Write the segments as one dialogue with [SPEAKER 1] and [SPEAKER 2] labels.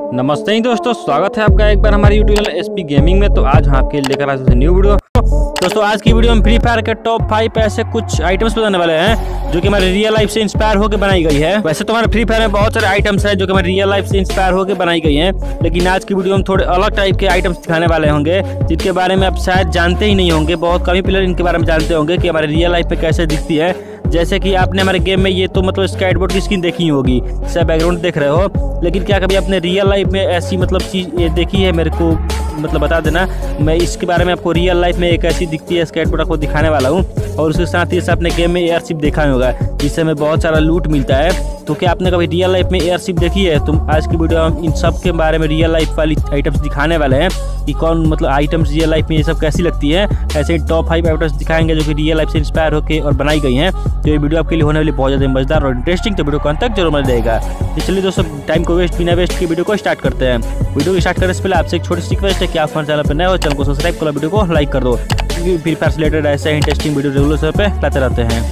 [SPEAKER 1] नमस्ते ही दोस्तों, स्वागत है आपका एक बार हमारे यूट्यूब चैनल एसपी गेमिंग में। तो आज हम आपके लेकर आए हैं न्यू वीडियो। दोस्तों आज की वीडियो में फ्री फायर के टॉप 5 ऐसे कुछ आइटम्स बताने वाले हैं जो कि हमारे रियल लाइफ से इंस्पायर होकर बनाई गई है। वैसे तो हमारे फ्री फायर में बहुत सारे आइटम्स हैं जो कि हमारे रियल लाइफ से इंस्पायर होकर बनाई गई हैं, लेकिन आज की वीडियो में थोड़े अलग टाइप के आइटम्स दिखाने वाले होंगे जिनके बारे में आप शायद जानते ही नहीं होंगे। बहुत कम ही प्लेयर इनके बारे में जानते होंगे कि हमारे रियल लाइफ में कैसे दिखती है। जैसे कि आपने हमारे गेम में ये तो मतलब स्केटबोर्ड की स्किन देखी होगी, जैसे बैकग्राउंड देख रहे हो, लेकिन क्या कभी आपने रियल लाइफ में ऐसी मतलब चीज़ ये देखी है? मेरे को मतलब बता देना। मैं इसके बारे में आपको रियल लाइफ में एक ऐसी दिखती है स्केटबोर्ड आपको दिखाने वाला हूँ, और उसके साथ ही अपने गेम में एयरशिप देखा होगा जिससे हमें बहुत सारा लूट मिलता है। तो क्या आपने कभी रियल लाइफ में एयरशिप देखी है? तो आज की वीडियो हम इन सब के बारे में रियल लाइफ वाली आइटम्स दिखाने वाले हैं कि कौन मतलब आइटम्स रियल लाइफ में ये सब कैसी लगती है। ऐसे ही टॉप 5 आइटम्स दिखाएंगे जो कि रियल लाइफ से इंस्पायर होकर और बनाई गई हैं। तो ये वीडियो आपके लिए होने वाली बहुत ज़्यादा मजेदार और इंटरेस्टिंग, तो वीडियो को अंत तक जरूर मजा देगा। तो चलिए दोस्तों, टाइम को बिना वेस्ट की वीडियो को स्टार्ट करते हैं। वीडियो को स्टार्ट करने से पहले आपसे एक छोटी सी रिक्वेस्ट है कि आप हमारे चैनल पर नए हो, चैनल को सब्सक्राइब करो, वीडियो को लाइक कर दो, क्योंकि फ्री फायर से रिलेटेड ऐसे इंटरेस्टिंग वीडियो रेगुलर पे लाते रहते हैं।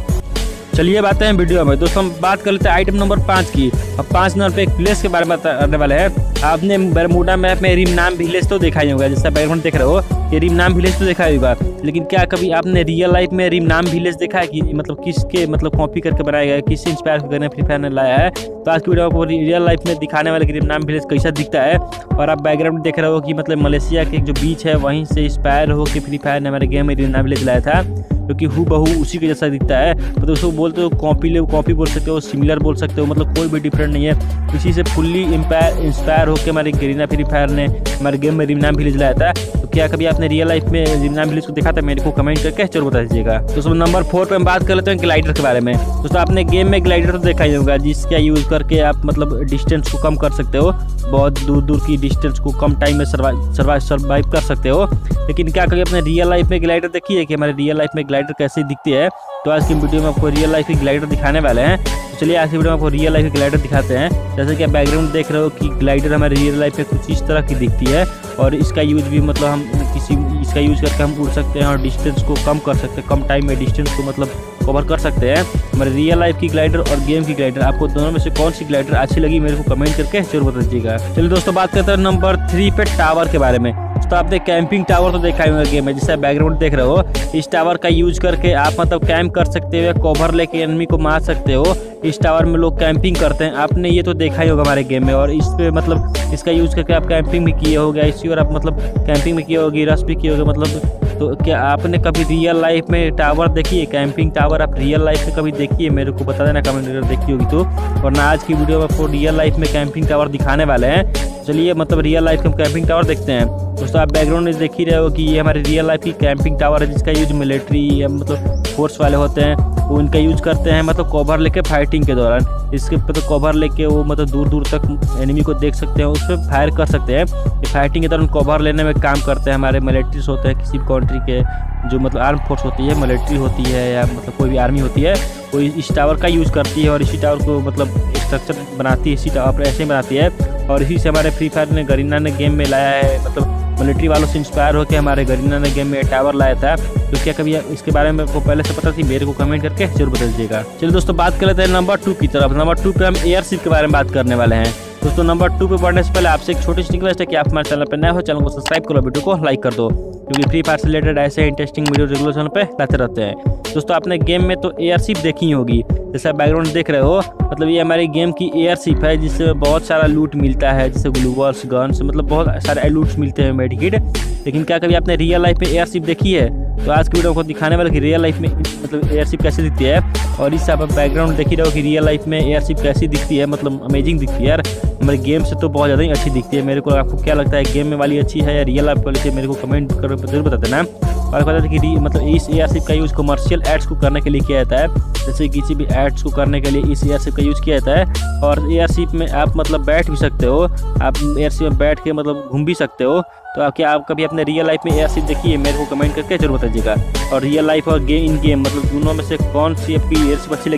[SPEAKER 1] चलिए बातें हैं वीडियो में। दोस्तों हम बात कर लेते हैं आइटम नंबर 5 की। अब 5 नंबर पे एक प्लेस के बारे में बताने वाले हैं। आपने बरमूडा मैप में रिमनाम विलेज तो देखा ही होगा, जैसा बैकग्राउंड देख रहे हो, ये रिमनाम विलेज तो देखा ही होगा, लेकिन क्या कभी आपने रियल लाइफ में रिमनाम विलेज देखा है कि मतलब किसके मतलब कॉपी करके बनाया गया है, किससे इंस्पायर करने फ्री फायर ने लाया है? तो आज की वीडियो आपको रियल लाइफ में दिखाने वाले कि रिमनाम विलेज कैसा दिखता है। और आप बैकग्राउंड देख रहे हो कि मतलब मलेशिया के जो बीच है वहीं से इंस्पायर होकर फ्री फायर ने हमारे गेम में रिमनाम विलेज लाया था, क्योंकि हूबहू उसी के जैसा दिखता है। मतलब उसको बोलते हो कॉपी बोल सकते हो, सिमिलर बोल सकते हो, मतलब कोई भी डिफरेंट नहीं है। इसी से फुल्ली इंस्पायर होकर हमारे गरीना फ्री फायर ने हमारे गेम में रिमनाम विलेज लाया था। तो क्या कभी आपने रियल लाइफ में रिमनाम विलेज को देखा था? मेरे को कमेंट करके जरूर बता दीजिएगा। दोस्तों नंबर 4 पे हम बात कर लेते हैं ग्लाइडर के बारे में। दोस्तों आपने गेम में ग्लाइडर तो देखा ही होगा, जिसका यूज़ करके आप मतलब डिस्टेंस को कम कर सकते हो, बहुत दूर की डिस्टेंस को कम टाइम में सर्वाइव कर सकते हो। लेकिन क्या कभी आपने रियल लाइफ में ग्लाइडर देखी है कि हमारे रियल लाइफ में ग्लाइडर कैसे दिखती है? तो आज की वीडियो में आपको रियल लाइफ की ग्लाइडर दिखाने वाले हैं। तो चलिए आज की वीडियो में आपको रियल लाइफ की ग्लाइडर दिखाते हैं। जैसे कि आप बैकग्राउंड देख रहे हो कि ग्लाइडर हमारे रियल लाइफ में कुछ इस तरह की दिखती है, और इसका यूज भी मतलब हम इसका यूज करके हम उड़ सकते हैं और डिस्टेंस को कम कर सकते हैं, कम टाइम में डिस्टेंस को मतलब कवर कर सकते हैं। हमारे रियल लाइफ की ग्लाइडर और गेम की ग्लाइडर, आपको दोनों में से कौन सी ग्लाइडर अच्छी लगी मेरे को कमेंट करके जरूर बता दीजिएगा। चलिए दोस्तों बात करते हैं नंबर 3 पे टावर के बारे में। तो आपने कैंपिंग टावर तो देखा ही होगा गेम में, जिससे बैकग्राउंड देख रहे हो, इस टावर का यूज करके आप मतलब कैंप कर सकते हो, कवर लेके एनिमी को मार सकते हो। इस टावर में लोग कैंपिंग करते हैं, आपने ये तो देखा ही होगा हमारे गेम में। और इस पे मतलब इसका यूज करके आप कैंपिंग भी किए होगे, इसी और आप मतलब कैंपिंग भी किए होगी, रश भी किए होगे मतलब। तो क्या आपने कभी रियल लाइफ में टावर देखी है? कैंपिंग टावर आप रियल लाइफ में कभी देखी है? मेरे को बता देना कमेंट अगर देखी होगी तो। वरना आज की वीडियो में आपको रियल लाइफ में कैंपिंग टावर दिखाने वाले हैं। चलिए मतलब रियल लाइफ में कैंपिंग टावर देखते हैं। दोस्तों आप बैकग्राउंड में देख ही रहे हो कि ये हमारे रियल लाइफ की कैंपिंग टावर है, जिसका यूज मिलिट्री या मतलब फोर्स वाले होते हैं, वो इनका यूज करते हैं मतलब कवर लेके फाइटिंग के दौरान। इसके मतलब कवर लेके वो मतलब दूर तक एनिमी को देख सकते हैं, उस पर फायर कर सकते हैं। ये फाइटिंग के दौरान कवर लेने में काम करते हैं हमारे मिलिट्रीज होते हैं, किसी भी कंट्री के जो मतलब आर्म फोर्स होती है, मिलिट्री होती है या मतलब कोई भी आर्मी होती है, वो इस टावर का यूज़ करती है और इसी टावर को मतलब स्ट्रक्चर बनाती है, इसी टावर पर ऐसे बनाती है। और इसी से हमारे फ्री फायर ने गरीना ने गेम में लाया है, मतलब मिलिट्री वालों से इंस्पायर होकर हमारे गरीना ने गेम में टावर लाया था। तो क्या कभी इसके बारे में आपको पहले से पता थी? मेरे को कमेंट करके जरूर बता दीजिएगा। चलिए दोस्तों बात कर लेते हैं नंबर 2 की तरफ। नंबर 2 पे हम एयरशिप के बारे में बात करने वाले हैं। दोस्तों नंबर 2 पे बढ़ने से पहले आपसे एक छोटी सी रिक्वेस्ट है कि आप हमारे चैनल पर नए हो, चैनल को सब्सक्राइब करो, वीडियो को लाइक कर दो, क्योंकि फ्री फायर से रिलेटेड ऐसे इंटरेस्टिंग वीडियो रेगुलर चैनल पे लाते रहते हैं। दोस्तों आपने गेम में तो एयरशिप देखी होगी, जैसा बैकग्राउंड देख रहे हो, मतलब ये हमारी गेम की एयरशिप है जिससे बहुत सारा लूट मिलता है, जैसे ग्लूवर्स, गन्स, मतलब बहुत सारे लूट्स मिलते हैं, मेडिकिट। लेकिन क्या कभी आपने रियल लाइफ में एयरशिप देखी है? तो आज की वीडियो को दिखाने वाले कि रियल लाइफ में मतलब एयरशिप कैसे दिखती है। और इससे आप बैकग्राउंड देख ही रहो कि रियल लाइफ में एयरशिप कैसी दिखती है, मतलब अमेजिंग दिखती है यार। हमारे गेम से तो बहुत ज़्यादा ही अच्छी दिखती है। मेरे को आपको क्या लगता है, गेम में वाली अच्छी है या रियल लाइफ वाली अच्छी है? मेरे को कमेंट कर जरूर बता देना। और पता था कि मतलब इस एयरशिप का यूज़ कमर्शियल एड्स को करने के लिए किया जाता है, जैसे किसी भी एड्स को करने के लिए इस एयरशिप का यूज़ किया जाता है। और एयरशिप में आप मतलब बैठ भी सकते हो, आप एयरशिप में बैठ के मतलब घूम भी सकते हो। तो क्या आप कभी अपने रियल लाइफ में एयरशिप देखी है? मेरे को कमेंट करके जरूर बताइएगा। और रियल लाइफ और इन गेम मतलब दोनों में से कौन सी आपकी एयरशिप अच्छी लगी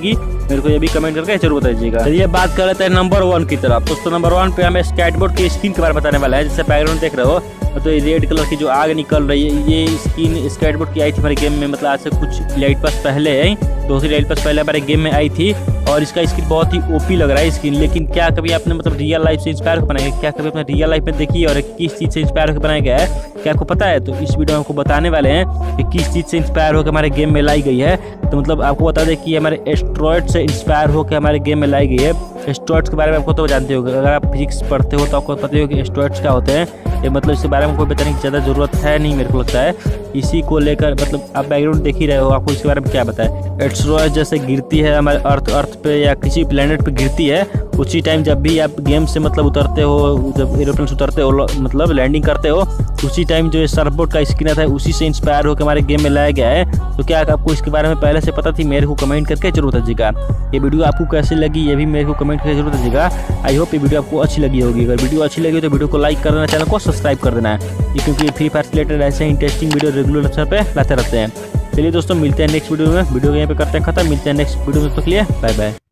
[SPEAKER 1] मेरे को ये भी कमेंट करके जरूर बताइएगा। चलिए बात कर लेते हैं नंबर 1 की तरफ। दोस्तों नंबर 1 पे हमें स्केटबोर्ड की स्किन के बारे में बताने वाला है। जैसे बैकग्राउंड देख रहे हो तो ये रेड कलर की जो आग निकल रही है, ये स्किन स्केटबोर्ड की आई थी हमारे गेम में, मतलब आज से कुछ लाइट पास पहले है, 2-3 लाइट पास पहले हमारे गेम में आई थी। और इसका स्किन बहुत ही ओपी लग रहा है स्किन। लेकिन क्या कभी आपने मतलब रियल लाइफ से इंस्पायर होकर बनाया, क्या कभी अपने रियल लाइफ में देखी और किस चीज़ से इंस्पायर होकर बनाया गया है, क्या आपको पता है? तो इस वीडियो में आपको बताने वाले हैं कि किस चीज़ से इंस्पायर होकर हमारे गेम में लाई गई है। तो मतलब आपको बता दें कि हमारे एस्ट्रॉयड से इंस्पायर होकर हमारे गेम में लाई गई है। एस्ट्रॉयड्स के बारे में आपको तो जानते हो, अगर आप फिजिक्स पढ़ते हो तो आपको पता हो कि एस्ट्रॉयड्स क्या होते हैं। ये मतलब इसके बारे में कोई बताने की ज़्यादा ज़रूरत है नहीं, मेरे को लगता है। इसी को लेकर मतलब आप बैकग्राउंड देख ही रहे हो, आपको इसके बारे में क्या बताएं। एस्ट्रॉयड जैसे गिरती है हमारे अर्थ पे या किसी प्लेनेट पे गिरती है, उसी टाइम जब भी आप गेम से मतलब उतरते हो, जब एरोप्लेन से उतरते हो मतलब लैंडिंग करते हो, उसी टाइम जो सर्फबोर्ड का स्किन आता है उसी से इंस्पायर होकर हमारे गेम में लाया गया है। तो क्या आपको इसके बारे में पहले से पता थी? मेरे को कमेंट करके जरूर बताइएगा। ये वीडियो आपको कैसी लगी ये भी मेरे को कमेंट करके जरूर बताइएगा। आई होप ये वीडियो आपको अच्छी लगी होगी। अगर वीडियो अच्छी लगी तो वीडियो को लाइक कर देना, चैनल को सब्सक्राइब कर देना है, क्योंकि फ्री फायर से रिलेटेड ऐसे इंटरेस्टिंग वीडियो रेगुलर पे लाते रहते हैं। चलिए दोस्तों मिलते हैं नेक्स्ट वीडियो में। वीडियो को यहाँ पे करते हैं खत्म, मिलते हैं नेक्स्ट वीडियो में। तक के लिए बाय बाय।